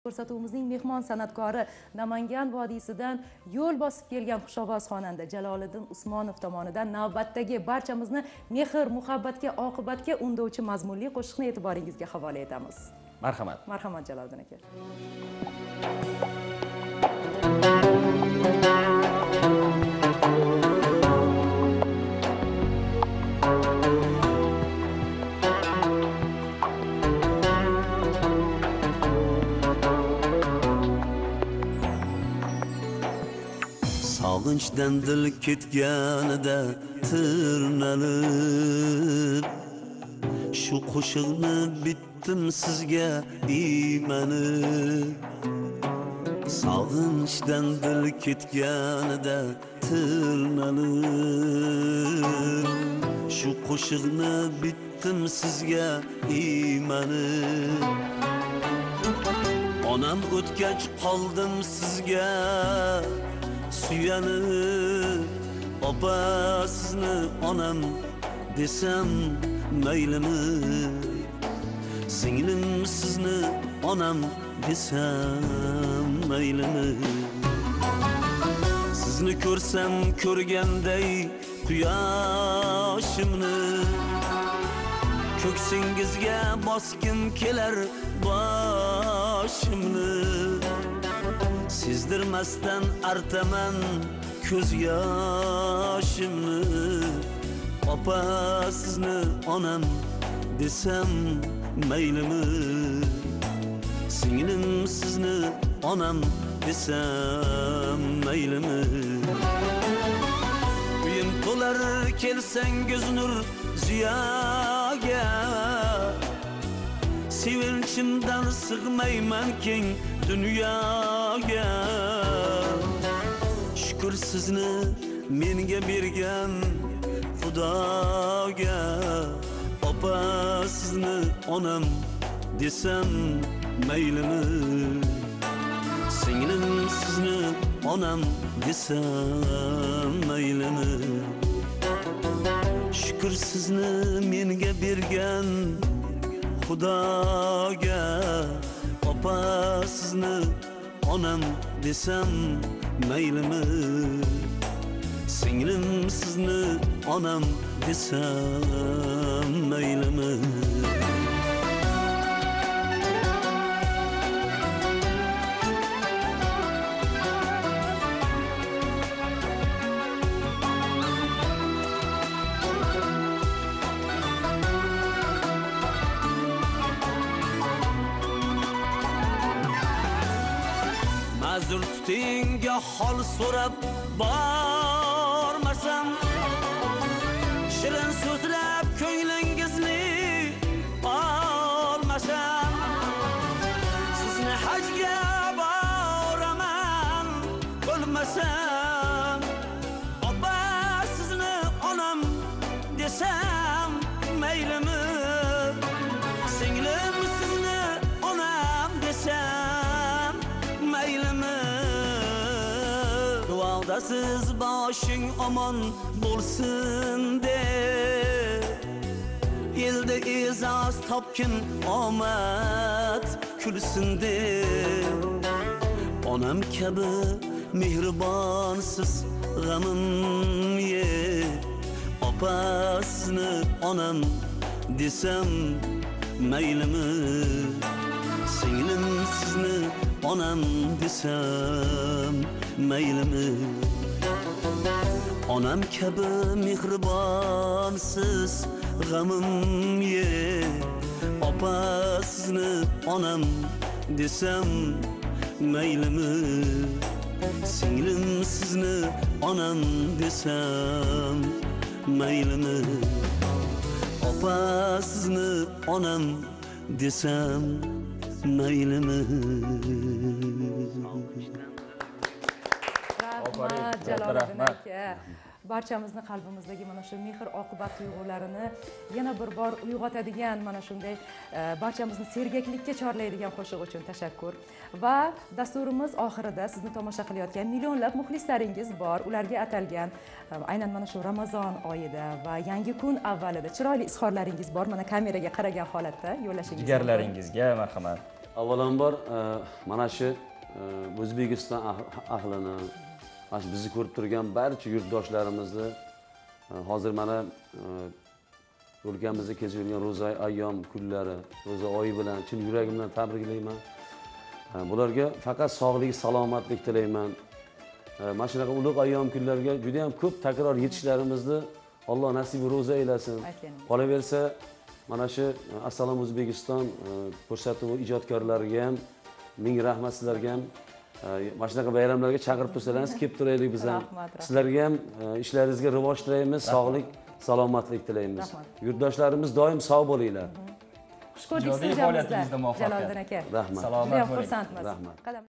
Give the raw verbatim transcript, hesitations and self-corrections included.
Ko'rsatuvimizning mehmon san'atkori Namangan vodiysidan yo'l bosib kelgan xushovoz xonanda Jaloliddin Usmonov tomonidan navbatdagi barchamizni mehr, muhabbatga, oqibatga undovchi mazmunli qo'shiqni e'tiboringizga havola etamiz. Marhamat. Marhamat Jaloliddin aka. Sog'inchdan dil ketganida tirnalib, shu qo'shiqni bitdim sizga iymanib. Sog'inchdan dil ketganida tirnalib, shu qo'shiqni bitdim sizga iymanib. Onam o'tgach qoldim sizga suyanib, opa sizni onam desam maylimi? Singlim sizni onam desam maylimi? Sizni ko'rsam ko'rganday quyoshimni, ko'ksingizga boskim kelar boshimni. Sezdirmasdan artaman ko'z yoshimni, opa sizni onam desam maylimi? Singlim sizni onam desam maylimi? Uyim to'lar kelsangiz nur ziyoga, sevinchimdan sig'mayman keng dunyoga. Shukr sizni menga bergan Xudoga, opa sizni onam desam maylimi? Singlim sizni onam desam maylimi? Shukr sizni menga bergan Xudoga, opa sizni onam desam maylimi? Singlim sizni onam desam maylimi? Ma'zur tutinga hol so'rab bormasam, shirin so'zlab ko'nglingizni olmasam, sizni hajga boraman bo'lmasam, opa sizni onam desam maylimi? Singlim sizni onam desam maylimi? Duodasiz boshing omon bo'lsin deb, elda e'zoz topkin omad kulsin deb, onam kabi mehribonsiz g'amim ye, opa sizni onam desam maylimi? Singlim sizni onam desam maylimi? Onam kabi mehribonsiz g'amim ye, opa sizni onam desam maylimi? Singlim sizni onam desam maylimi? Opa sizni onam desam maylimi? Rahmat Jaloliddin aka. Barchamizni qalbimizdagi mana shu mehr oqibat tuyg'ularini yana bir bor uyg'otadigan, mana shunday barchamizni sergaklikka chorlaydigan qo'shiq uchun tashakkur. Va dasturimiz oxirida sizni tomosha qilayotgan millionlab muxlislaringiz bor. Ularga atalgan aynan mana shu Ramazon oyida va yangi kun avvalida chiroyli izhorlaringiz bor. Mana kameraga qaragan holatda yo'llashingiz mumkin. Jigarlaringizga marhamat. Avvalambor e, mana shu e, O'zbekiston ah- ahlini, mana shu bizni ko'rib turgan barcha yurtdoshlarimizni e, hozir mana e, o'lkamizda kechirilgan ro'za ayyom kunlari, ro'za oyi bilan chin yuragimdan tabriklayman. E, Bularga faqat sog'lik, salomatlik tilayman. E, Mana shunaqa ulug' ayyom kunlarga juda ham ko'p takror yetishlarimizni Alloh nasibi ro'za aylasin. Aytganingiz. Qolaversa, mana shu Assalom O'zbekiston e, ko'rsatuv ijodkorlariga ham ming rahmat, sizlarga ham e, mana shunaqa bayramlarga chaqirib tursangiz kelib turaylik biz ham. Rahmat, rahmat. Sizlarga ham e, ishlaringizga rivoj tilaymiz, sog'lik, salomatlik tilaymiz. Rahmat. Yurtdoshlarimiz doim sog' bo'linglar. Xush ko'rdik Ijodiy sizni faoliyatingizda hujamizda, muvaffaqiyat. Jaloliddin aka. Rahmat. Salomat Juda ham bo'ling. xursandmiz. Rahmat. Qadam